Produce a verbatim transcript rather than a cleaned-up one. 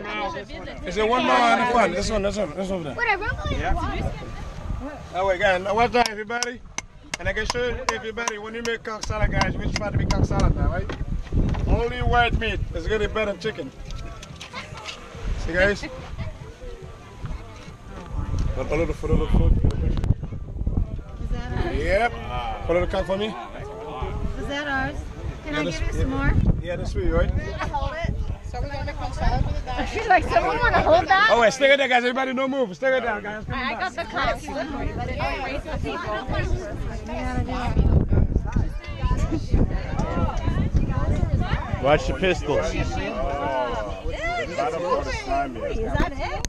Is it one more on the front? This one, this one, this one over there. Whatever. Yeah. Oh wait, guys, now watch that, everybody. And I can show you, everybody, when you make cock salad, guys, which part to be cock salad now, right? Only white meat is gonna be better than chicken. See, guys? A little foot, a little foot. Is that ours? Yep. Put a little cock for me. Is that ours? Can Yeah, I this- get her yeah. some more? Yeah, that's sweet, right? Hold it. So we're gonna make cock salad with that. She's like, someone want to hold that? Oh wait, stay right there, guys. Everybody, no move. Stay right there, guys. I got the cup. Slippery, but it don't raise the people. Watch the pistols. Is that it?